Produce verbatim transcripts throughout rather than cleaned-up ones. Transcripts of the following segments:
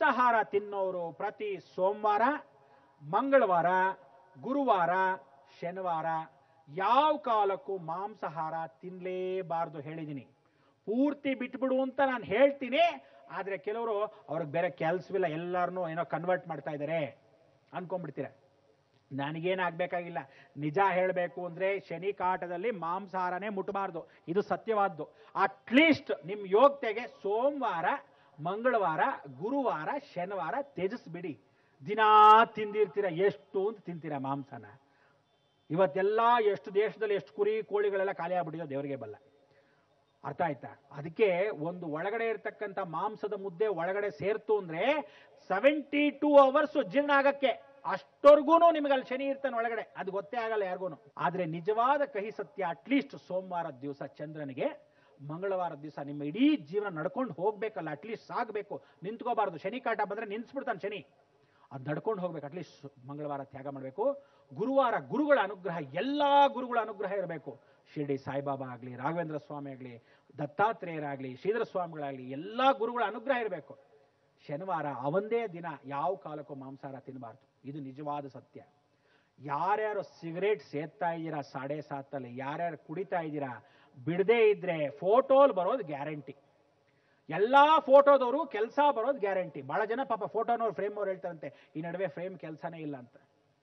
ಮಾಂಸಾಹಾರ ತಿನ್ನೋರು ಪ್ರತಿ ಸೋಮವಾರ, ಮಂಗಳವಾರ, ಗುರುವಾರ, ಶನಿವಾರ ಯಾವ ಕಾಲಕ್ಕೂ ಮಾಂಸಾಹಾರ ತಿನ್ನಲೇಬಾರ್ದು ಹೇಳಿದ್ದೀನಿ. ಪೂರ್ತಿ ಬಿಟ್ಬಿಡು ಅಂತ ನಾನು ಹೇಳ್ತೀನಿ. ಆದರೆ ಕೆಲವರು ಅವ್ರಿಗೆ ಬೇರೆ ಕೆಲಸವಿಲ್ಲ, ಎಲ್ಲರನ್ನೂ ಏನೋ ಕನ್ವರ್ಟ್ ಮಾಡ್ತಾ ಇದ್ದಾರೆ ಅನ್ಕೊಂಡ್ಬಿಡ್ತೀರ. ನನಗೇನಾಗಬೇಕಾಗಿಲ್ಲ. ನಿಜ ಹೇಳಬೇಕು ಅಂದರೆ ಶನಿ ಕಾಟದಲ್ಲಿ ಮಾಂಸಾಹಾರನೇ ಮುಟ್ಟಬಾರ್ದು, ಇದು ಸತ್ಯವಾದ್ದು. ಅಟ್ಲೀಸ್ಟ್ ನಿಮ್ಮ ಯೋಗ್ಯತೆಗೆ ಸೋಮವಾರ, ಮಂಗಳವಾರ, ಗುರುವಾರ, ಶನಿವಾರ ತ್ಯಜಿಸ್ಬಿಡಿ. ದಿನಾ ತಿಂದಿರ್ತೀರ, ಎಷ್ಟು ಅಂತ ತಿಂತೀರ ಮಾಂಸನ. ಇವತ್ತೆಲ್ಲ ಎಷ್ಟು ದೇಶದಲ್ಲಿ ಎಷ್ಟು ಕುರಿ ಕೋಳಿಗಳೆಲ್ಲ ಖಾಲಿ ಆಗ್ಬಿಟ್ಟಿದೋ ದೇವರಿಗೆ ಬಲ್ಲ. ಅರ್ಥ ಆಯ್ತಾ? ಅದಕ್ಕೆ ಒಂದು ಒಳಗಡೆ ಇರ್ತಕ್ಕಂಥ ಮಾಂಸದ ಮುದ್ದೆ ಒಳಗಡೆ ಸೇರ್ತು ಅಂದ್ರೆ ಸೆವೆಂಟಿ ಟೂ ಅವರ್ಸ್ ಜೀರ್ಣ ಆಗಕ್ಕೆ, ಅಷ್ಟವರೆಗೂ ನಿಮ್ಗೆ ಅಲ್ಲಿ ಶನಿ ಇರ್ತಾನೆ ಒಳಗಡೆ, ಅದು ಗೊತ್ತೇ ಆಗಲ್ಲ ಯಾರಿಗೂ. ಆದ್ರೆ ನಿಜವಾದ ಕಹಿ ಸತ್ಯ, ಅಟ್ಲೀಸ್ಟ್ ಸೋಮವಾರದ ದಿವಸ ಚಂದ್ರನಿಗೆ, ಮಂಗಳವಾರದ ದಿವಸ ನಿಮ್ಮ ಇಡೀ ಜೀವನ ನಡ್ಕೊಂಡು ಹೋಗ್ಬೇಕಲ್ಲ, ಅಟ್ಲೀಸ್ಟ್ ಸಾಗಬೇಕು, ನಿಂತ್ಕೋಬಾರ್ದು. ಶನಿ ಕಾಟ ಬಂದ್ರೆ ನಿಂತ್ಬಿಡ್ತಾನೆ ಶನಿ, ಅದು ನಡ್ಕೊಂಡು ಹೋಗ್ಬೇಕು. ಅಟ್ಲೀಸ್ಟ್ ಮಂಗಳವಾರ ತ್ಯಾಗ ಮಾಡಬೇಕು. ಗುರುವಾರ ಗುರುಗಳ ಅನುಗ್ರಹ, ಎಲ್ಲಾ ಗುರುಗಳ ಅನುಗ್ರಹ ಇರಬೇಕು. ಶಿರ್ಡಿ ಸಾಯಿಬಾಬಾ ಆಗಲಿ, ರಾಘವೇಂದ್ರ ಸ್ವಾಮಿ ಆಗಲಿ, ದತ್ತಾತ್ರೇಯರಾಗಲಿ, ಶ್ರೀಧರ ಸ್ವಾಮಿಗಳಾಗಲಿ, ಎಲ್ಲಾ ಗುರುಗಳ ಅನುಗ್ರಹ ಇರಬೇಕು. ಶನಿವಾರ ಅವಂದೇ ದಿನ ಯಾವ ಕಾಲಕ್ಕೂ ಮಾಂಸಾಹಾರ ತಿನ್ನಬಾರ್ದು, ಇದು ನಿಜವಾದ ಸತ್ಯ. ಯಾರ್ಯಾರು ಸಿಗರೇಟ್ ಸೇರ್ತಾ ಇದ್ದೀರಾ ಸಾಡೆ ಸಾತಲ್ಲಿ, ಯಾರ್ಯಾರು ಕುಡಿತಾ ಇದ್ದೀರಾ, ಬಿಡದೇ ಇದ್ರೆ ಫೋಟೋಲ್ ಬರೋದು ಗ್ಯಾರಂಟಿ. ಎಲ್ಲಾ ಫೋಟೋದವರು ಕೆಲಸ ಬರೋದು ಗ್ಯಾರಂಟಿ. ಬಹಳ ಜನ ಪಾಪ ಫೋಟೋನವ್ರು ಫ್ರೇಮ್ ಅವ್ರು ಹೇಳ್ತಾರಂತೆ, ಈ ನಡುವೆ ಫ್ರೇಮ್ ಕೆಲಸನೇ ಇಲ್ಲ ಅಂತ.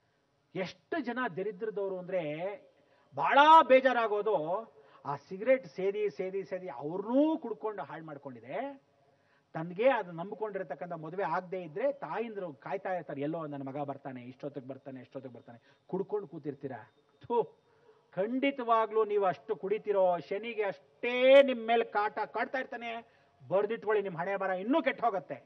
ಎಷ್ಟು ಜನ ದರಿದ್ರದವರು ಅಂದ್ರೆ ಬಹಳ ಬೇಜಾರಾಗೋದು, ಆ ಸಿಗರೇಟ್ ಸೇದಿ ಸೇದಿ ಸೇದಿ ಅವ್ರನ್ನೂ ಕುಡ್ಕೊಂಡು ಹಾಳು ಮಾಡ್ಕೊಂಡಿದೆ. ತನಗೆ ಅದು ನಂಬಿಕೊಂಡಿರತಕ್ಕಂಥ ಮದುವೆ ಆಗದೆ ಇದ್ರೆ ತಾಯಿಂದ್ರು ಕಾಯ್ತಾ ಇರ್ತಾರೆ, ಎಲ್ಲೋ ನನ್ನ ಮಗ ಬರ್ತಾನೆ, ಇಷ್ಟೊತ್ತಿಗೆ ಬರ್ತಾನೆ, ಇಷ್ಟೊತ್ತಿಗೆ ಬರ್ತಾನೆ, ಕುಡ್ಕೊಂಡು ಕೂತಿರ್ತೀರಾ. ಥೂ, ಖಂಡಿತವಾಗ್ಲೂ ನೀವು ಅಷ್ಟು ಕುಡಿತಿರೋ ಶನಿಗೆ ಅಷ್ಟೇ ನಿಮ್ಮ ಮೇಲೆ ಕಾಟ ಕಾಡ್ತಾ ಇರ್ತಾನೆ. ಬರ್ದಿಟ್ಕೊಳ್ಳಿ, ನಿಮ್ಮ ಹಣೆ ಬರ ಇನ್ನೂ ಕೆಟ್ಟ ಹೋಗುತ್ತೆ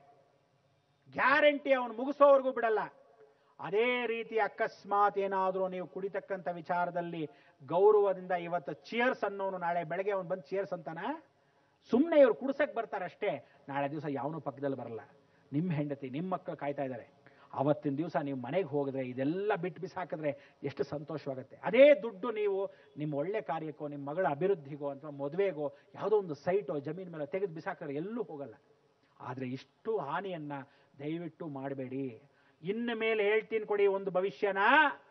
ಗ್ಯಾರಂಟಿ. ಅವನು ಮುಗಿಸೋವರೆಗೂ ಬಿಡಲ್ಲ. ಅದೇ ರೀತಿ ಅಕಸ್ಮಾತ್ ಏನಾದರೂ ನೀವು ಕುಡಿತಕ್ಕಂಥ ವಿಚಾರದಲ್ಲಿ ಗೌರವದಿಂದ ಇವತ್ತು ಚಿಯರ್ಸ್ ಅನ್ನೋನು ನಾಳೆ ಬೆಳಗ್ಗೆ ಅವನು ಬಂದು ಚಿಯರ್ಸ್ ಅಂತಾನ? ಸುಮ್ಮನೆ ಇವ್ರು ಕುಡ್ಸಕ್ ಬರ್ತಾರಷ್ಟೇ. ನಾಳೆ ದಿವಸ ಯಾವನು ಪಕ್ಕದಲ್ಲಿ ಬರಲ್ಲ. ನಿಮ್ಮ ಹೆಂಡತಿ, ನಿಮ್ಮ ಮಕ್ಕಳು ಕಾಯ್ತಾ ಇದ್ದಾರೆ. ಅವತ್ತಿನ ದಿವಸ ನೀವು ಮನೆಗೆ ಹೋಗಿದ್ರೆ, ಇದೆಲ್ಲ ಬಿಟ್ಟು ಬಿಸಾಕಿದ್ರೆ ಎಷ್ಟು ಸಂತೋಷವಾಗುತ್ತೆ. ಅದೇ ದುಡ್ಡು ನೀವು ನಿಮ್ಮ ಒಳ್ಳೆ ಕಾರ್ಯಕ್ಕೋ, ನಿಮ್ಮ ಮಗಳ ಅಭಿವೃದ್ಧಿಗೋ, ಅಥವಾ ಮದುವೆಗೋ, ಯಾವುದೋ ಒಂದು ಸೈಟೋ ಜಮೀನ್ ಮೇಲೆ ತೆಗೆದು ಬಿಸಾಕಿದ್ರೆ ಎಲ್ಲೂ ಹೋಗಲ್ಲ. ಆದರೆ ಇಷ್ಟು ಹಾನಿಯನ್ನ ದಯವಿಟ್ಟು ಮಾಡಬೇಡಿ. ಇನ್ನು ಮೇಲೆ ಹೇಳ್ತೀನಿ ಕೊಡಿ ಒಂದು ಭವಿಷ್ಯನ.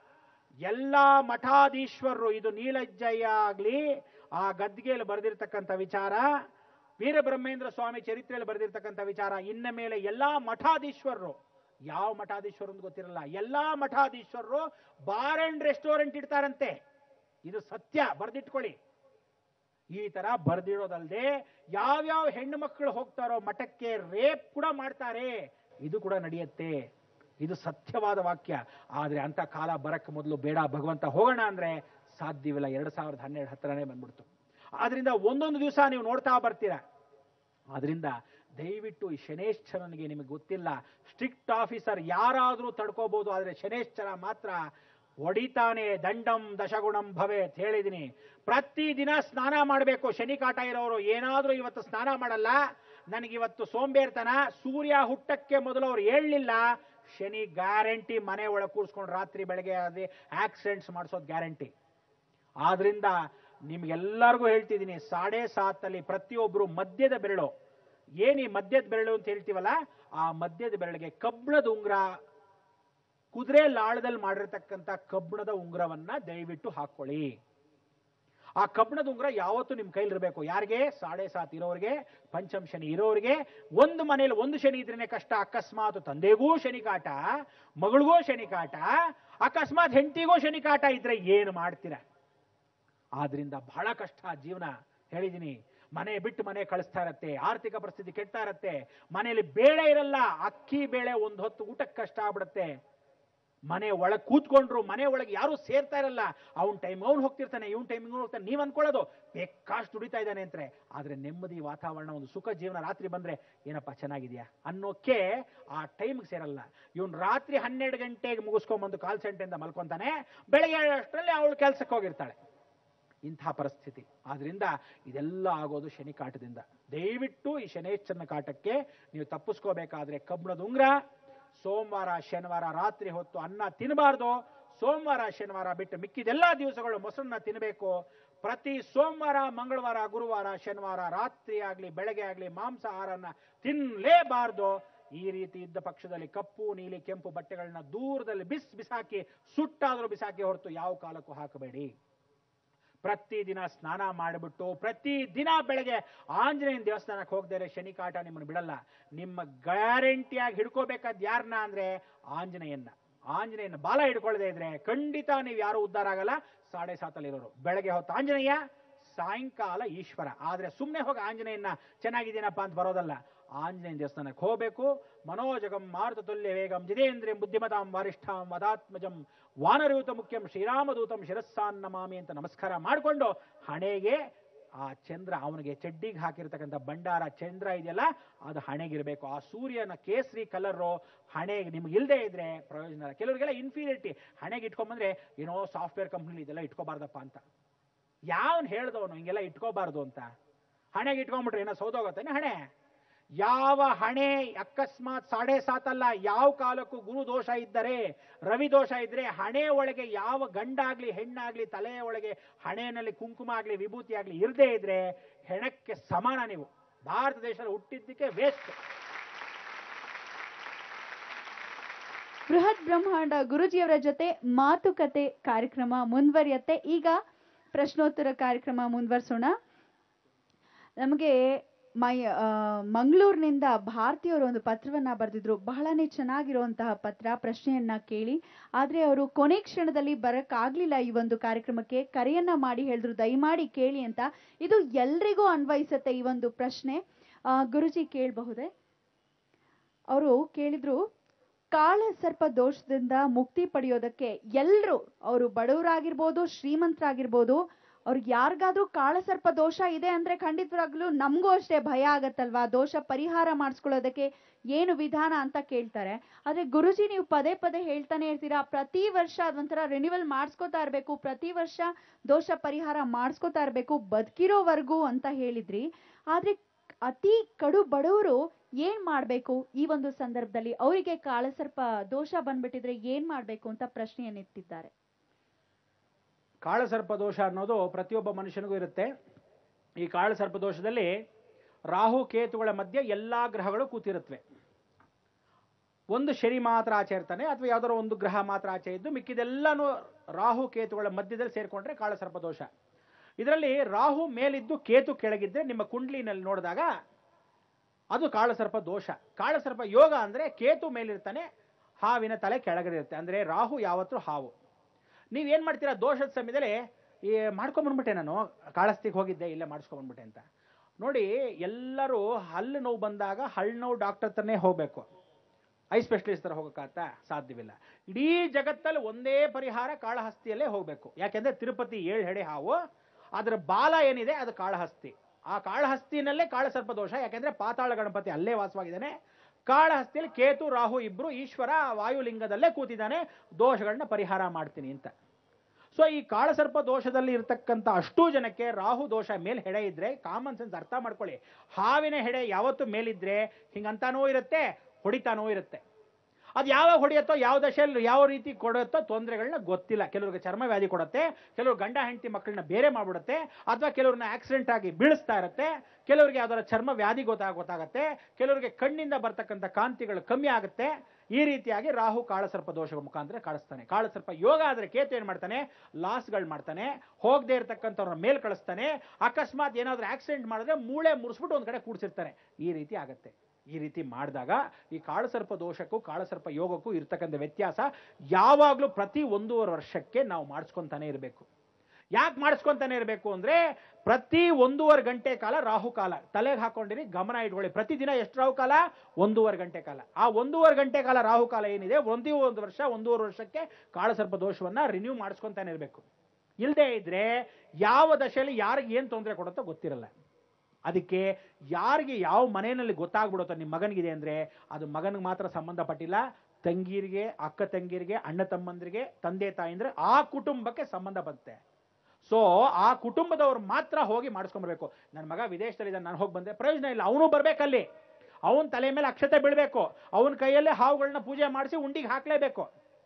ಎಲ್ಲ ಮಠಾಧೀಶ್ವರರು, ಇದು ನೀಲಜ್ಜಯ್ಯ ಆಗ್ಲಿ, ಆ ಗದ್ಗೆಯಲ್ಲಿ ಬರೆದಿರ್ತಕ್ಕಂಥ ವಿಚಾರ, ವೀರಬ್ರಹ್ಮೇಂದ್ರ ಸ್ವಾಮಿ ಚರಿತ್ರೆಯಲ್ಲಿ ಬರೆದಿರ್ತಕ್ಕಂಥ ವಿಚಾರ, ಇನ್ನ ಮೇಲೆ ಎಲ್ಲಾ ಮಠಾಧೀಶ್ವರರು, ಯಾವ ಮಠಾಧೀಶ್ವರ ಅಂತ ಗೊತ್ತಿರಲ್ಲ, ಎಲ್ಲಾ ಮಠಾಧೀಶ್ವರರು ಬಾರ್ ಅಂಡ್ ರೆಸ್ಟೋರೆಂಟ್ ಇಡ್ತಾರಂತೆ. ಇದು ಸತ್ಯ, ಬರ್ದಿಟ್ಕೊಳ್ಳಿ. ಈ ತರ ಬರ್ದಿರೋದಲ್ದೆ ಯಾವ್ಯಾವ ಹೆಣ್ಣು ಮಕ್ಕಳು ಹೋಗ್ತಾರೋ ಮಠಕ್ಕೆ ರೇಪ್ ಕೂಡ ಮಾಡ್ತಾರೆ, ಇದು ಕೂಡ ನಡೆಯುತ್ತೆ. ಇದು ಸತ್ಯವಾದ ವಾಕ್ಯ. ಆದ್ರೆ ಅಂತ ಕಾಲ ಬರಕ್ಕೆ ಮೊದಲು ಬೇಡ ಭಗವಂತ ಹೋಗೋಣ ಅಂದ್ರೆ ಸಾಧ್ಯವಿಲ್ಲ. ಎರಡ್ ಸಾವಿರದ ಹನ್ನೆರಡು ಹತ್ರನೇ ಬಂದ್ಬಿಡ್ತು. ಆದ್ರಿಂದ ಒಂದೊಂದು ದಿವಸ ನೀವು ನೋಡ್ತಾ ಬರ್ತೀರಾ. ಆದ್ರಿಂದ ದಯವಿಟ್ಟು ಈ ಶನೇಶ್ವರನಿಗೆ, ನಿಮಗೆ ಗೊತ್ತಿಲ್ಲ, ಸ್ಟ್ರಿಕ್ಟ್ ಆಫೀಸರ್ ಯಾರಾದ್ರೂ ತಡ್ಕೋಬಹುದು, ಆದ್ರೆ ಶನೇಶ್ವರ ಮಾತ್ರ ಹೊಡಿತಾನೆ. ದಂಡಂ ದಶಗುಣಂ ಭವೇತ್ ಹೇಳಿದೀನಿ. ಪ್ರತಿದಿನ ಸ್ನಾನ ಮಾಡಬೇಕು. ಶನಿ ಕಾಟ ಇರೋರು ಏನಾದ್ರೂ ಇವತ್ತು ಸ್ನಾನ ಮಾಡಲ್ಲ, ನನಗಿವತ್ತು ಸೋಂಬೇರ್ತನ, ಸೂರ್ಯ ಹುಟ್ಟಕ್ಕೆ ಮೊದಲು ಅವ್ರು ಹೇಳಲಿಲ್ಲ, ಶನಿ ಗ್ಯಾರಂಟಿ ಮನೆ ಒಳಗೆ ಕೂರಿಸ್ಕೊಂಡು ರಾತ್ರಿ ಬೆಳಗ್ಗೆ ಅದೇ ಆಕ್ಸಿಡೆಂಟ್ಸ್ ಮಾಡಿಸೋದು ಗ್ಯಾರಂಟಿ. ಆದ್ರಿಂದ ನಿಮ್ಗೆಲ್ಲರಿಗೂ ಹೇಳ್ತಿದ್ದೀನಿ, ಸಾಡೆ ಸಾತಲ್ಲಿ ಪ್ರತಿಯೊಬ್ರು ಮಧ್ಯದ ಬೆರಳು, ಏನಿ ಮಧ್ಯದ ಬೆರಳು ಅಂತ ಹೇಳ್ತೀವಲ್ಲ, ಆ ಮಧ್ಯದ ಬೆರಳಿಗೆ ಕಬ್ಬಿಣದ ಉಂಗುರ, ಕುದುರೆ ಲಾಳದಲ್ಲಿ ಮಾಡಿರ್ತಕ್ಕಂಥ ಕಬ್ಬಿಣದ ಉಂಗುರವನ್ನ ದಯವಿಟ್ಟು ಹಾಕೊಳ್ಳಿ. ಆ ಕಬ್ಬಿಣದ ಉಂಗುರ ಯಾವತ್ತೂ ನಿಮ್ ಕೈಲಿ ಇರಬೇಕು. ಯಾರಿಗೆ? ಸಾಡೆ ಸಾತ್ ಇರೋರಿಗೆ, ಪಂಚಮ ಶನಿ ಇರೋರಿಗೆ. ಒಂದು ಮನೇಲಿ ಒಂದು ಶನಿ ಇದ್ರೇನೆ ಕಷ್ಟ. ಅಕಸ್ಮಾತ್ ತಂದೆಗೂ ಶನಿ ಕಾಟ, ಮಗಳಿಗೂ ಶನಿ ಕಾಟ, ಅಕಸ್ಮಾತ್ ಹೆಂಡತಿಗೂ ಶನಿ ಕಾಟ ಇದ್ರೆ ಏನು ಮಾಡ್ತೀರಾ? ಆದ್ರಿಂದ ಬಹಳ ಕಷ್ಟ ಜೀವನ. ಹೇಳಿದೀನಿ, ಮನೆ ಬಿಟ್ಟು ಮನೆ ಕಳಿಸ್ತಾ ಇರತ್ತೆ, ಆರ್ಥಿಕ ಪರಿಸ್ಥಿತಿ ಕೆಡ್ತಾ ಇರತ್ತೆ, ಮನೆಯಲ್ಲಿ ಬೇಳೆ ಇರಲ್ಲ, ಅಕ್ಕಿ ಬೇಳೆ ಒಂದು ಹೊತ್ತು ಊಟಕ್ಕೆ ಕಷ್ಟ ಆಗ್ಬಿಡುತ್ತೆ. ಮನೆ ಒಳಗೆ ಕೂತ್ಕೊಂಡ್ರು ಮನೆ ಒಳಗೆ ಯಾರು ಸೇರ್ತಾ ಇರಲ್ಲ. ಅವನ್ ಟೈಮ್ ಅವ್ನು ಹೋಗ್ತಿರ್ತಾನೆ, ಇವನ್ ಟೈಮ್ ಹೋಗ್ತಾನೆ. ನೀವ್ ಅನ್ಕೊಳ್ಳೋದು ಬೇಕಾಷ್ಟು ದುಡಿತಾ ಇದ್ದಾನೆ ಅಂತಾರೆ. ಆದ್ರೆ ನೆಮ್ಮದಿ ವಾತಾವರಣ, ಒಂದು ಸುಖ ಜೀವನ ರಾತ್ರಿ ಬಂದ್ರೆ ಏನಪ್ಪಾ ಚೆನ್ನಾಗಿದ್ಯಾ ಅನ್ನೋಕೆ ಆ ಟೈಮ್ಗೆ ಸೇರಲ್ಲ. ಇವನ್ ರಾತ್ರಿ ಹನ್ನೆರಡು ಗಂಟೆಗೆ ಮುಗಿಸ್ಕೊಂಡ್ಬಂದು ಕಾಲ್ ಸೆಂಟರಿಂದ ಮಲ್ಕೊಂತಾನೆ, ಬೆಳಗ್ಗೆ ಅಷ್ಟರಲ್ಲಿ ಅವಳು ಕೆಲ್ಸಕ್ಕೆ ಹೋಗಿರ್ತಾಳೆ. ಇಂಥ ಪರಿಸ್ಥಿತಿ. ಆದ್ರಿಂದ ಇದೆಲ್ಲ ಆಗೋದು ಶನಿ ಕಾಟದಿಂದ. ದಯವಿಟ್ಟು ಈ ಶನೇಶ್ವರನ ಕಾಟಕ್ಕೆ ನೀವು ತಪ್ಪಿಸ್ಕೋಬೇಕಾದ್ರೆ ಕಬ್ಬಿಣದ ಉಂಗ್ರ, ಸೋಮವಾರ ಶನಿವಾರ ರಾತ್ರಿ ಹೊತ್ತು ಅನ್ನ ತಿನ್ನಬಾರ್ದು. ಸೋಮವಾರ ಶನಿವಾರ ಬಿಟ್ಟು ಮಿಕ್ಕಿದೆಲ್ಲ ದಿವಸಗಳು ಮೊಸರನ್ನ ತಿನ್ನಬೇಕು. ಪ್ರತಿ ಸೋಮವಾರ, ಮಂಗಳವಾರ, ಗುರುವಾರ, ಶನಿವಾರ ರಾತ್ರಿ ಆಗ್ಲಿ ಬೆಳಗ್ಗೆ ಆಗ್ಲಿ ಮಾಂಸಾಹಾರನ ತಿನ್ನಲೇಬಾರ್ದು. ಈ ರೀತಿ ಇದ್ದ ಪಕ್ಷದಲ್ಲಿ ಕಪ್ಪು ನೀಲಿ ಕೆಂಪು ಬಟ್ಟೆಗಳನ್ನ ದೂರದಲ್ಲಿ ಬಿಸ್ ಬಿಸಾಕಿ ಸುಟ್ಟಾದ್ರೂ ಬಿಸಾಕಿ ಹೊರತು ಯಾವ ಕಾಲಕ್ಕೂ ಹಾಕಬೇಡಿ. ಪ್ರತಿದಿನ ಸ್ನಾನ ಮಾಡಿಬಿಟ್ಟು ಪ್ರತಿದಿನ ಬೆಳಗ್ಗೆ ಆಂಜನೇಯನ ದೇವಸ್ಥಾನಕ್ಕೆ ಹೋಗದೇ ಶನಿ ಕಾಟ ನಿಮ್ಮನ್ನು ಬಿಡಲ್ಲ. ನಿಮ್ಮ ಗ್ಯಾರಂಟಿಯಾಗಿ ಹಿಡ್ಕೋಬೇಕಾದ್ ಯಾರನ್ನ ಅಂದ್ರೆ ಆಂಜನೇಯನ್ನ. ಆಂಜನೇಯನ ಬಾಲ ಹಿಡ್ಕೊಳ್ಳದೆ ಇದ್ರೆ ಖಂಡಿತ ನೀವು ಯಾರು ಉದ್ಧಾರ ಆಗಲ್ಲ. ಸಾಡೆ ಸಾತಲ್ಲಿರೋರು ಬೆಳಗ್ಗೆ ಹೊತ್ತು ಆಂಜನೇಯ, ಸಾಯಂಕಾಲ ಈಶ್ವರ. ಆದ್ರೆ ಸುಮ್ಮನೆ ಹೋಗಿ ಆಂಜನೇಯನ ಚೆನ್ನಾಗಿದ್ದೀನಪ್ಪ ಅಂತ ಬರೋದಲ್ಲ. ಆಂಜನೇಯನ ದೇವಸ್ಥಾನಕ್ಕೆ ಹೋಗಬೇಕು. ಮನೋಜಗಂ ಮಾರುತ ತುಲ್ಯ ವೇಗಂ ಜಿತೇಂದ್ರಿಯಂ ಬುದ್ಧಿಮತಾಂ ವಾರಿಷ್ಠಾಂ ವದಾತ್ಮಜಂ ವಾನರಯೂತ ಮುಖ್ಯಂ ಶ್ರೀರಾಮದೂತಂ ಶಿರಸ್ಸಾನ್ ನಮಾಮಿ ಅಂತ ನಮಸ್ಕಾರ ಮಾಡಿಕೊಂಡು ಹಣೆಗೆ ಆ ಚಂದ್ರ, ಅವನಿಗೆ ಚಡ್ಡಿಗೆ ಹಾಕಿರ್ತಕ್ಕಂಥ ಭಂಡಾರ ಚಂದ್ರ ಇದೆಯಲ್ಲ ಅದು ಹಣೆಗಿರ್ಬೇಕು. ಆ ಸೂರ್ಯನ ಕೇಸರಿ ಕಲರು ಹಣೆಗೆ ನಿಮ್ಗೆ ಇಲ್ಲದೆ ಇದ್ರೆ ಪ್ರಯೋಜನ ಇಲ್ಲ. ಕೆಲವರಿಗೆಲ್ಲ ಇನ್ಫೀರಿಯರಿಟಿ, ಹಣೆಗೆ ಇಟ್ಕೊಂಡ್ಬಂದ್ರೆ ಏನೋ ಸಾಫ್ಟ್ವೇರ್ ಕಂಪ್ನಿ ಇದೆಲ್ಲ ಇಟ್ಕೋಬಾರ್ದಪ್ಪ ಅಂತ. ಯಾವನ್ ಹೇಳ್ದವನು ಹಿಂಗೆಲ್ಲ ಇಟ್ಕೋಬಾರ್ದು ಅಂತ? ಹಣೆಗೆ ಇಟ್ಕೊಂಡ್ಬಿಟ್ರೆ ಏನೋ ಸೌದೋಗತ್ತೇನೆ ಹಣೆ? ಯಾವ ಹಣೆ ಅಕಸ್ಮಾತ್ ಸಾಡೆ ಸಾತಲ್ಲ, ಯಾವ ಕಾಲಕ್ಕೂ ಗುರು ದೋಷ ಇದ್ದರೆ, ರವಿ ದೋಷ ಇದ್ರೆ ಹಣೆ ಒಳಗೆ ಯಾವ ಗಂಡಾಗ್ಲಿ ಹೆಣ್ಣಾಗ್ಲಿ ತಲೆಯ ಒಳಗೆ ಹಣೆಯಲ್ಲಿ ಕುಂಕುಮ ಆಗ್ಲಿ ವಿಭೂತಿ ಆಗ್ಲಿ ಇರದೇ ಇದ್ರೆ ಹೆಣಕ್ಕೆ ಸಮಾನ. ನೀವು ಭಾರತ ದೇಶದಲ್ಲಿ ಹುಟ್ಟಿದ್ದಕ್ಕೆ ವೇಸ್ಟ್. ಬೃಹತ್ ಬ್ರಹ್ಮಾಂಡ ಗುರುಜಿಯವರ ಜೊತೆ ಮಾತುಕತೆ ಕಾರ್ಯಕ್ರಮ ಮುಂದುವರಿಯುತ್ತೆ. ಈಗ ಪ್ರಶ್ನೋತ್ತರ ಕಾರ್ಯಕ್ರಮ ಮುಂದುವರಿಸೋಣ. ನಮಗೆ ಮೈ ಮಂಗಳೂರಿನಿಂದ ಭಾರತೀಯವರು ಒಂದು ಪತ್ರವನ್ನ ಬರೆದಿದ್ರು. ಬಹಳನೇ ಚೆನ್ನಾಗಿರುವಂತಹ ಪತ್ರ, ಪ್ರಶ್ನೆಯನ್ನ ಕೇಳಿ. ಆದ್ರೆ ಅವರು ಕೊನೆ ಕ್ಷಣದಲ್ಲಿ ಬರಕ್ಕಾಗ್ಲಿಲ್ಲ ಈ ಒಂದು ಕಾರ್ಯಕ್ರಮಕ್ಕೆ. ಕರೆಯನ್ನ ಮಾಡಿ ಹೇಳಿದ್ರು ದಯಮಾಡಿ ಕೇಳಿ ಅಂತ. ಇದು ಎಲ್ರಿಗೂ ಅನ್ವಯಿಸತ್ತೆ ಈ ಒಂದು ಪ್ರಶ್ನೆ. ಆ ಗುರುಜಿ ಕೇಳಬಹುದೇ? ಅವರು ಕೇಳಿದ್ರು, ಕಾಳ ಸರ್ಪ ದೋಷದಿಂದ ಮುಕ್ತಿ ಪಡೆಯೋದಕ್ಕೆ ಎಲ್ರು, ಅವರು ಬಡವರಾಗಿರ್ಬೋದು ಶ್ರೀಮಂತರಾಗಿರ್ಬೋದು, ಅವ್ರಿಗೆ ಯಾರಿಗಾದ್ರೂ ಕಾಳಸರ್ಪ ದೋಷ ಇದೆ ಅಂದ್ರೆ ಖಂಡಿತವಾಗ್ಲೂ ನಮಗೂ ಅಷ್ಟೇ ಭಯ ಆಗತ್ತಲ್ವಾ. ದೋಷ ಪರಿಹಾರ ಮಾಡಿಸ್ಕೊಳ್ಳೋದಕ್ಕೆ ಏನು ವಿಧಾನ ಅಂತ ಕೇಳ್ತಾರೆ. ಆದ್ರೆ ಗುರುಜಿ ನೀವು ಪದೇ ಪದೇ ಹೇಳ್ತಾನೆ ಇರ್ತೀರಾ, ಪ್ರತಿ ವರ್ಷ ಅದೊಂಥರ ರಿನ್ಯೂವಲ್ ಮಾಡಿಸ್ಕೋತಾ ಇರ್ಬೇಕು, ಪ್ರತಿ ವರ್ಷ ದೋಷ ಪರಿಹಾರ ಮಾಡಿಸ್ಕೋತಾ ಇರ್ಬೇಕು ಬದುಕಿರೋವರೆಗೂ ಅಂತ ಹೇಳಿದ್ರಿ. ಆದ್ರೆ ಅತಿ ಕಡು ಬಡವರು ಏನ್ ಮಾಡ್ಬೇಕು ಈ ಒಂದು ಸಂದರ್ಭದಲ್ಲಿ? ಅವರಿಗೆ ಕಾಳಸರ್ಪ ದೋಷ ಬಂದ್ಬಿಟ್ಟಿದ್ರೆ ಏನ್ ಮಾಡ್ಬೇಕು ಅಂತ ಪ್ರಶ್ನೆಯನ್ನೆತ್ತಿದ್ದಾರೆ. ಕಾಳಸರ್ಪ ದೋಷ ಅನ್ನೋದು ಪ್ರತಿಯೊಬ್ಬ ಮನುಷ್ಯನಿಗೂ ಇರುತ್ತೆ. ಈ ಕಾಳಸರ್ಪ ದೋಷದಲ್ಲಿ ರಾಹು ಕೇತುಗಳ ಮಧ್ಯೆ ಎಲ್ಲಾ ಗ್ರಹಗಳು ಕೂತಿರುತ್ತವೆ. ಒಂದು ಶನಿ ಮಾತ್ರ ಆಚೆ ಇರ್ತಾನೆ, ಅಥವಾ ಯಾವ್ದಾದ್ರು ಒಂದು ಗ್ರಹ ಮಾತ್ರ ಆಚೆ ಇದ್ದು ಮಿಕ್ಕಿದೆಲ್ಲಾನು ರಾಹು ಕೇತುಗಳ ಮಧ್ಯದಲ್ಲಿ ಸೇರ್ಕೊಂಡ್ರೆ ಕಾಳಸರ್ಪ ದೋಷ. ಇದರಲ್ಲಿ ರಾಹು ಮೇಲಿದ್ದು ಕೇತು ಕೆಳಗಿದ್ರೆ ನಿಮ್ಮ ಕುಂಡ್ಲಿನಲ್ಲಿ ನೋಡಿದಾಗ ಅದು ಕಾಳಸರ್ಪ ದೋಷ. ಕಾಳಸರ್ಪ ಯೋಗ ಅಂದ್ರೆ ಕೇತು ಮೇಲಿರ್ತಾನೆ, ಹಾವಿನ ತಲೆ ಕೆಳಗಡೆ ಅಂದ್ರೆ ರಾಹು ಯಾವತ್ತೂ ಹಾವು. ನೀವೇನ್ ಮಾಡ್ತೀರಾ ದೋಷದ ಸಮಯದಲ್ಲಿ, ಈ ಮಾಡ್ಕೊಂಡ್ಬಂದ್ಬಿಟ್ಟೆ ನಾನು ಕಾಳಸ್ತಿಗೆ ಹೋಗಿದ್ದೆ ಇಲ್ಲೇ ಮಾಡಿಸ್ಕೊಂಡ್ಬಂದ್ಬಿಟ್ಟೆ ಅಂತ. ನೋಡಿ, ಎಲ್ಲರೂ ಹಲ್ಲು ನೋವು ಬಂದಾಗ ಹಲ್ಲು ನೋವು ಡಾಕ್ಟರ್ ಹತ್ರನೇ ಹೋಗ್ಬೇಕು, ಐ ಸ್ಪೆಷಲಿಸ್ಟ್ ಹತ್ರ ಹೋಗಕ್ಕಾಗತ್ತಾ? ಸಾಧ್ಯವಿಲ್ಲ. ಇಡೀ ಜಗತ್ತಲ್ಲಿ ಒಂದೇ ಪರಿಹಾರ ಕಾಳಹಸ್ತಿಯಲ್ಲೇ ಹೋಗ್ಬೇಕು. ಯಾಕೆಂದ್ರೆ ತಿರುಪತಿ ಏಳು ಹೆಡೆ ಹಾವು, ಅದರ ಬಾಲ ಏನಿದೆ ಅದು ಕಾಳಹಸ್ತಿ. ಆ ಕಾಳಹಸ್ತಿನಲ್ಲೇ ಕಾಳಸರ್ಪ ದೋಷ. ಯಾಕೆಂದ್ರೆ ಪಾತಾಳ ಗಣಪತಿ ಅಲ್ಲೇ ವಾಸವಾಗಿದ್ದಾನೆ. ಕಾಳಹಸ್ತಿಯಲ್ಲಿ ಕೇತು ರಾಹು ಇಬ್ರು, ಈಶ್ವರ ವಾಯುಲಿಂಗದಲ್ಲೇ ಕೂತಿದ್ದಾನೆ. ದೋಷಗಳನ್ನ ಪರಿಹಾರ ಮಾಡ್ತೀನಿ ಅಂತ. ಸೊ ಈ ಕಾಳಸರ್ಪ ದೋಷದಲ್ಲಿ ಇರ್ತಕ್ಕಂಥ ಅಷ್ಟೂ ಜನಕ್ಕೆ ರಾಹು ದೋಷ ಮೇಲ್ ಹೆಡೆ ಇದ್ರೆ ಕಾಮನ್ ಸೆನ್ಸ್ ಅರ್ಥ ಮಾಡ್ಕೊಳ್ಳಿ. ಹಾವಿನ ಹೆಡೆ ಯಾವತ್ತು ಮೇಲಿದ್ರೆ ಹಿಂಗಂತಾನೂ ಇರುತ್ತೆ, ಹೊಡಿತಾನೂ ಇರುತ್ತೆ. ಅದು ಯಾವಾಗ ಹೊಡೆಯುತ್ತೋ, ಯಾವ ದಶೆಯಲ್ಲಿ ಯಾವ ರೀತಿ ಕೊಡುತ್ತೋ ತೊಂದರೆಗಳನ್ನ ಗೊತ್ತಿಲ್ಲ. ಕೆಲವ್ರಿಗೆ ಚರ್ಮ ವ್ಯಾಧಿ ಕೊಡುತ್ತೆ, ಕೆಲವರು ಗಂಡ ಹೆಂಡತಿ ಮಕ್ಕಳನ್ನ ಬೇರೆ ಮಾಡ್ಬಿಡುತ್ತೆ, ಅಥವಾ ಕೆಲವ್ರನ್ನ ಆಕ್ಸಿಡೆಂಟ್ ಆಗಿ ಬೀಳಿಸ್ತಾ ಇರುತ್ತೆ, ಕೆಲವರಿಗೆ ಯಾವ್ದಾರ ಚರ್ಮ ವ್ಯಾಧಿ ಗೊತ್ತಾಗ ಗೊತ್ತಾಗುತ್ತೆ ಕೆಲವರಿಗೆ ಕಣ್ಣಿಂದ ಬರ್ತಕ್ಕಂಥ ಕಾಂತಿಗಳು ಕಮ್ಮಿ ಆಗುತ್ತೆ. ಈ ರೀತಿಯಾಗಿ ರಾಹು ಕಾಳಸರ್ಪ ದೋಷಗಳ ಮುಖಾಂತರ ಕಾಣಿಸ್ತಾನೆ. ಕಾಳಸರ್ಪ ಯೋಗ ಆದ್ರೆ ಕೇತು ಏನ್ ಮಾಡ್ತಾನೆ, ಲಾಸ್ಗಳು ಮಾಡ್ತಾನೆ, ಹೋಗದೆ ಇರತಕ್ಕಂಥವ್ರ ಮೇಲ್ ಕಳಿಸ್ತಾನೆ. ಅಕಸ್ಮಾತ್ ಏನಾದ್ರೂ ಆಕ್ಸಿಡೆಂಟ್ ಮಾಡಿದ್ರೆ ಮೂಳೆ ಮುರಿಸ್ಬಿಟ್ಟು ಒಂದ್ ಕಡೆ ಕೂಡ್ಸಿರ್ತಾನೆ. ಈ ರೀತಿ ಆಗತ್ತೆ. ಈ ರೀತಿ ಮಾಡಿದಾಗ ಈ ಕಾಳಸರ್ಪ ದೋಷಕ್ಕೂ ಕಾಳಸರ್ಪ ಯೋಗಕ್ಕೂ ಇರ್ತಕ್ಕಂಥ ವ್ಯತ್ಯಾಸ ಯಾವಾಗ್ಲೂ ಪ್ರತಿ ಒಂದೂವರೆ ವರ್ಷಕ್ಕೆ ನಾವು ಮಾಡಿಸ್ಕೊಂತಾನೆ ಇರಬೇಕು. ಯಾಕೆ ಮಾಡಿಸ್ಕೊಂತಾನೆ ಇರಬೇಕು ಅಂದ್ರೆ, ಪ್ರತಿ ಒಂದೂವರೆ ಗಂಟೆ ಕಾಲ ರಾಹುಕಾಲ ತಲೆಗೆ ಹಾಕೊಂಡಿರಿ, ಗಮನ ಇಟ್ಕೊಳ್ಳಿ. ಪ್ರತಿದಿನ ಎಷ್ಟು ರಾಹುಕಾಲ? ಒಂದೂವರೆ ಗಂಟೆ ಕಾಲ. ಆ ಒಂದೂವರೆ ಗಂಟೆ ಕಾಲ ರಾಹುಕಾಲ ಏನಿದೆ, ಒಂದೇ ಒಂದು ವರ್ಷ ಒಂದೂವರೆ ವರ್ಷಕ್ಕೆ ಕಾಳಸರ್ಪ ದೋಷವನ್ನ ರಿನ್ಯೂ ಮಾಡಿಸ್ಕೊಂತಾನೆ ಇರಬೇಕು. ಇಲ್ಲದೆ ಇದ್ರೆ ಯಾವ ದಶೆಯಲ್ಲಿ ಯಾರಿಗೆ ಏನ್ ತೊಂದರೆ ಕೊಡುತ್ತೋ ಗೊತ್ತಿರಲ್ಲ. ಅದಕ್ಕೆ ಯಾರಿಗೆ ಯಾವ ಮನೆಯಲ್ಲಿ ಗೊತ್ತಾಗ್ಬಿಡುತ್ತೋ ನಿಮ್ಮ ಮಗನಿಗಿದೆ ಅಂದ್ರೆ ಅದು ಮಗನಿಗೆ ಮಾತ್ರ ಸಂಬಂಧಪಟ್ಟಿಲ್ಲ, ತಂಗಿರಿಗೆ, ಅಕ್ಕ ತಂಗಿರಿಗೆ, ಅಣ್ಣ ತಮ್ಮಂದ್ರಿಗೆ, ತಂದೆ ತಾಯಿಂದ್ರೆ ಆ ಕುಟುಂಬಕ್ಕೆ ಸಂಬಂಧ ಬರುತ್ತೆ. ಸೊ ಆ ಕುಟುಂಬದವ್ರು ಮಾತ್ರ ಹೋಗಿ ಮಾಡಿಸ್ಕೊಂಡ್ಬರ್ಬೇಕು. ನನ್ನ ಮಗ ವಿದೇಶದಲ್ಲಿ ನಾನು ಹೋಗಿ ಬಂದೆ, ಪ್ರಯೋಜನ ಇಲ್ಲ. ಅವನು ಬರ್ಬೇಕಲ್ಲಿ, ಅವನ ತಲೆ ಮೇಲೆ ಅಕ್ಷತೆ ಬೀಳ್ಬೇಕು, ಅವನ ಕೈಯಲ್ಲೇ ಹಾವುಗಳನ್ನ ಪೂಜೆ ಮಾಡಿಸಿ ಉಂಡಿಗೆ ಹಾಕ್ಲೇಬೇಕು.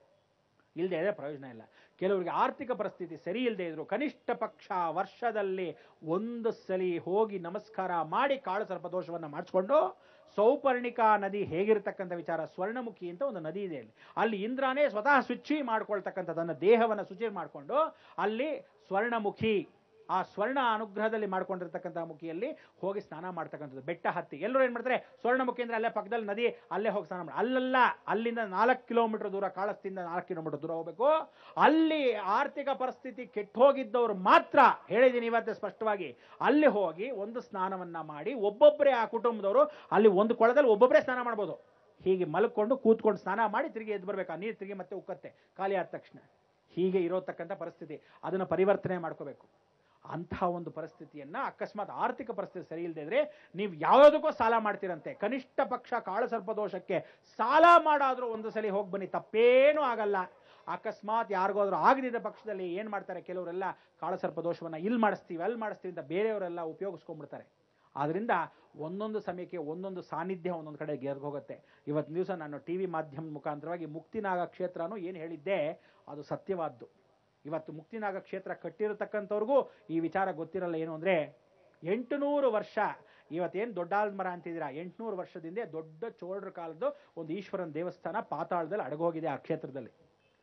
ಇಲ್ಲದೆ ಇದ್ರೆ ಪ್ರಯೋಜನ ಇಲ್ಲ. ಕೆಲವರಿಗೆ ಆರ್ಥಿಕ ಪರಿಸ್ಥಿತಿ ಸರಿ ಇಲ್ಲದೆ ಇದ್ರು ಕನಿಷ್ಠ ಪಕ್ಷ ವರ್ಷದಲ್ಲಿ ಒಂದು ಸಲಿ ಹೋಗಿ ನಮಸ್ಕಾರ ಮಾಡಿ ಕಾಳಸರ್ಪ ದೋಷವನ್ನ ಮಾಡಿಸ್ಕೊಂಡು ಸೌಪರ್ಣಿಕಾ ನದಿ ಹೇಗಿರ್ತಕ್ಕಂಥ ವಿಚಾರ, ಸ್ವರ್ಣಮುಖಿ ಅಂತ ಒಂದು ನದಿ ಇದೆ ಅಲ್ಲಿ. ಅಲ್ಲಿ ಇಂದ್ರನೇ ಸ್ವತಃ ಶುಚಿ ಮಾಡ್ಕೊಳ್ತಕ್ಕಂಥದ್ದನ್ನ ದೇಹವನ್ನು ಶುಚಿ ಮಾಡಿಕೊಂಡು ಅಲ್ಲಿ ಸ್ವರ್ಣಮುಖಿ, ಆ ಸ್ವರ್ಣ ಅನುಗ್ರಹದಲ್ಲಿ ಮಾಡ್ಕೊಂಡಿರ್ತಕ್ಕಂಥ ಮುಖಿಯಲ್ಲಿ ಹೋಗಿ ಸ್ನಾನ ಮಾಡ್ತಕ್ಕಂಥದ್ದು. ಬೆಟ್ಟ ಹತ್ತಿ ಎಲ್ಲರೂ ಏನ್ ಮಾಡ್ತಾರೆ, ಸ್ವರ್ಣಮುಖಿ ಅಂದ್ರೆ ಅಲ್ಲೇ ಪಕ್ಕದಲ್ಲಿ ನದಿ, ಅಲ್ಲೇ ಹೋಗಿ ಸ್ನಾನ ಮಾಡಿ. ಅಲ್ಲಲ್ಲ, ಅಲ್ಲಿಂದ ನಾಲ್ಕು ಕಿಲೋಮೀಟರ್ ದೂರ, ಕಾಳಸ್ತಿಂದ ನಾಲ್ಕು ಕಿಲೋಮೀಟರ್ ದೂರ ಹೋಗ್ಬೇಕು. ಅಲ್ಲಿ ಆರ್ಥಿಕ ಪರಿಸ್ಥಿತಿ ಕೆಟ್ಟು ಹೋಗಿದ್ದವರು ಮಾತ್ರ, ಹೇಳಿದ್ದೀನಿ ಇವತ್ತೇ ಸ್ಪಷ್ಟವಾಗಿ, ಅಲ್ಲಿ ಹೋಗಿ ಒಂದು ಸ್ನಾನವನ್ನ ಮಾಡಿ ಒಬ್ಬೊಬ್ಬರೇ ಆ ಕುಟುಂಬದವರು ಅಲ್ಲಿ ಒಂದು ಕೊಳದಲ್ಲಿ ಒಬ್ಬೊಬ್ಬರೇ ಸ್ನಾನ ಮಾಡ್ಬೋದು. ಹೀಗೆ ಮಲ್ಕೊಂಡು ಕೂತ್ಕೊಂಡು ಸ್ನಾನ ಮಾಡಿ ತಿರುಗಿ ಎದ್ದು ಬರ್ಬೇಕು. ಆ ನೀರು ತಿರುಗಿ ಮತ್ತೆ ಉಕ್ಕತ್ತೆ ಖಾಲಿ ಆದ ತಕ್ಷಣ. ಹೀಗೆ ಇರೋತಕ್ಕಂಥ ಪರಿಸ್ಥಿತಿ, ಅದನ್ನು ಪರಿವರ್ತನೆ ಮಾಡ್ಕೋಬೇಕು. ಅಂಥ ಒಂದು ಪರಿಸ್ಥಿತಿಯನ್ನ, ಅಕಸ್ಮಾತ್ ಆರ್ಥಿಕ ಪರಿಸ್ಥಿತಿ ಸರಿ ಇಲ್ಲದೆ ಇದ್ರೆ ನೀವು ಯಾವುದಕ್ಕೋ ಸಾಲ ಮಾಡ್ತೀರಂತೆ. ಕನಿಷ್ಠ ಪಕ್ಷ ಕಾಳಸರ್ಪ ದೋಷಕ್ಕೆ ಸಾಲ ಮಾಡಾದ್ರೂ ಒಂದು ಸಲ ಹೋಗಿ ಬನ್ನಿ, ತಪ್ಪೇನೂ ಆಗಲ್ಲ. ಅಕಸ್ಮಾತ್ ಯಾರಿಗೋದ್ರೂ ಆಗದಿದ್ದ ಪಕ್ಷದಲ್ಲಿ ಏನ್ ಮಾಡ್ತಾರೆ, ಕೆಲವರೆಲ್ಲ ಕಾಳಸರ್ಪ ದೋಷವನ್ನ ಇಲ್ಲಿ ಮಾಡಿಸ್ತೀವಿ ಅಲ್ಲಿ ಮಾಡಿಸ್ತೀವಿ ಅಂತ ಬೇರೆಯವರೆಲ್ಲ ಉಪಯೋಗಿಸ್ಕೊಂಡ್ಬಿಡ್ತಾರೆ. ಆದ್ರಿಂದ ಒಂದೊಂದು ಸಮಯಕ್ಕೆ ಒಂದೊಂದು ಸಾನ್ನಿಧ್ಯ ಒಂದೊಂದು ಕಡೆ ಗೆರ್ಗ್ ಹೋಗುತ್ತೆ. ಇವತ್ತಿನ ದಿವಸ ನಾನು ಟಿವಿ ಮಾಧ್ಯಮ ಮುಖಾಂತರವಾಗಿ ಮುಕ್ತಿನಾಗ ಕ್ಷೇತ್ರನೂ ಏನು ಹೇಳಿದ್ದೆ ಅದು ಸತ್ಯವಾದ್ದು. ಇವತ್ತು ಮುಕ್ತಿನಾಗ ಕ್ಷೇತ್ರ ಕಟ್ಟಿರತಕ್ಕಂಥವ್ರಿಗೂ ಈ ವಿಚಾರ ಗೊತ್ತಿರಲ್ಲ. ಏನು ಅಂದ್ರೆ ಎಂಟುನೂರು ವರ್ಷ, ಇವತ್ತೇನು ದೊಡ್ಡಾಲ್ದ ಮರ ಅಂತಿದ್ದೀರಾ, ಎಂಟುನೂರು ವರ್ಷದಿಂದ ದೊಡ್ಡ ಚೋಳರ ಕಾಲದ್ದು ಒಂದು ಈಶ್ವರನ ದೇವಸ್ಥಾನ ಪಾತಾಳದಲ್ಲಿ ಅಡಗೋಗಿದೆ ಆ ಕ್ಷೇತ್ರದಲ್ಲಿ.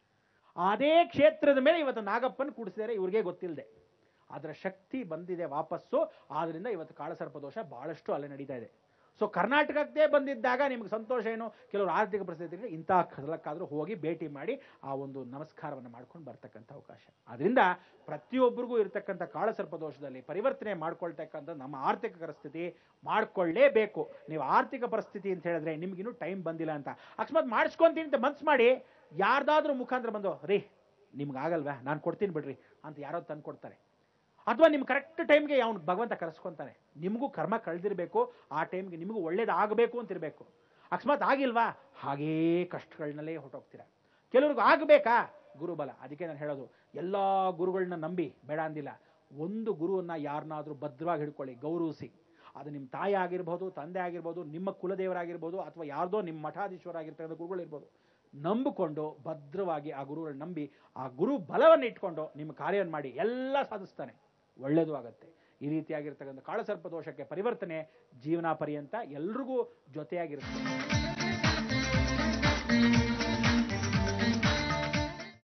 ಅದೇ ಕ್ಷೇತ್ರದ ಮೇಲೆ ಇವತ್ತು ನಾಗಪ್ಪನ ಕೂಡಿಸಿದರೆ ಇವ್ರಿಗೆ ಗೊತ್ತಿಲ್ಲದೆ. ಅದರ ಶಕ್ತಿ ಬಂದಿದೆ ವಾಪಸ್ಸು. ಆದ್ರಿಂದ ಇವತ್ತು ಕಾಳಸರ್ಪ ದೋಷ ಬಹಳಷ್ಟು ಅಲ್ಲೇ ನಡೀತಾ ಇದೆ. ಸೊ ಕರ್ನಾಟಕಕ್ಕೆ ಬಂದಿದ್ದಾಗ ನಿಮ್ಗೆ ಸಂತೋಷ ಏನು, ಕೆಲವರು ಆರ್ಥಿಕ ಪರಿಸ್ಥಿತಿಗೆ ಇಂತಹ ಕದಲಕ್ಕಾದ್ರೂ ಹೋಗಿ ಭೇಟಿ ಮಾಡಿ ಆ ಒಂದು ನಮಸ್ಕಾರವನ್ನು ಮಾಡ್ಕೊಂಡು ಬರ್ತಕ್ಕಂಥ ಅವಕಾಶ. ಆದ್ರಿಂದ ಪ್ರತಿಯೊಬ್ಬರಿಗೂ ಇರತಕ್ಕಂಥ ಕಾಳಸರ್ಪ ದೋಷದಲ್ಲಿ ಪರಿವರ್ತನೆ ಮಾಡ್ಕೊಳ್ತಕ್ಕಂಥ ನಮ್ಮ ಆರ್ಥಿಕ ಪರಿಸ್ಥಿತಿ ಮಾಡ್ಕೊಳ್ಳೇಬೇಕು. ನೀವು ಆರ್ಥಿಕ ಪರಿಸ್ಥಿತಿ ಅಂತ ಹೇಳಿದ್ರೆ ನಿಮ್ಗಿನ್ನೂ ಟೈಮ್ ಬಂದಿಲ್ಲ ಅಂತ ಅಕಸ್ಮಾತ್ ಮಾಡಿಸ್ಕೊಂತೀನಿ ಅಂತ ಮನ್ಸು ಮಾಡಿ ಯಾರ್ದಾದ್ರೂ ಮುಖಾಂತರ ಬಂದು, ರೀ ನಿಮ್ಗಾಗಲ್ವಾ ನಾನು ಕೊಡ್ತೀನಿ ಬಿಡ್ರಿ ಅಂತ ಯಾರೋ ತಂದು ಕೊಡ್ತಾರೆ. ಅಥವಾ ನಿಮ್ ಕರೆಕ್ಟ್ ಟೈಮ್ಗೆ ಅವನು ಭಗವಂತ ಕರೆಸ್ಕೊಂತಾನೆ. ನಿಮಗೂ ಕರ್ಮ ಕಳೆದಿರ್ಬೇಕು, ಆ ಟೈಮ್ಗೆ ನಿಮಗೂ ಒಳ್ಳೇದಾಗಬೇಕು ಅಂತಿರ್ಬೇಕು. ಅಕಸ್ಮಾತ್ ಆಗಿಲ್ವಾ, ಹಾಗೇ ಕಷ್ಟಗಳನ್ನಲ್ಲೇ ಹೊರಟೋಗ್ತೀರ. ಕೆಲವ್ರಿಗೂ ಆಗಬೇಕಾ, ಗುರುಬಲ. ಅದಕ್ಕೆ ನಾನು ಹೇಳೋದು, ಎಲ್ಲಾ ಗುರುಗಳನ್ನ ನಂಬಿ ಬೇಡ ಅಂದಿಲ್ಲ. ಒಂದು ಗುರುವನ್ನ ಯಾರನ್ನಾದ್ರೂ ಭದ್ರವಾಗಿ ಹಿಡ್ಕೊಳ್ಳಿ, ಗೌರವಿಸಿ. ಅದು ನಿಮ್ಮ ತಾಯಿ ಆಗಿರ್ಬೋದು, ತಂದೆ ಆಗಿರ್ಬೋದು, ನಿಮ್ಮ ಕುಲದೇವರಾಗಿರ್ಬೋದು, ಅಥವಾ ಯಾರ್ದೋ ನಿಮ್ಮ ಮಠಾಧೀಶ್ವರ ಆಗಿರ್ತಕ್ಕಂಥ ಗುರುಗಳಿರ್ಬೋದು. ನಂಬಿಕೊಂಡು ಭದ್ರವಾಗಿ ಆ ಗುರುಗಳನ್ನ ನಂಬಿ ಆ ಗುರು ಬಲವನ್ನು ಇಟ್ಕೊಂಡು ನಿಮ್ಮ ಕಾರ್ಯವನ್ನು ಮಾಡಿ ಎಲ್ಲ ಸಾಧಿಸ್ತಾನೆ, ಒಳ್ಳೇದು ಆಗತ್ತೆ. ಈ ರೀತಿಯಾಗಿರ್ತಕ್ಕಂಥ ಕಾಳಸರ್ಪ ದೋಷಕ್ಕೆ ಪರಿವರ್ತನೆ ಜೀವನ ಪರ್ಯಂತ ಎಲ್ರಿಗೂ ಜೊತೆಯಾಗಿರುತ್ತೆ.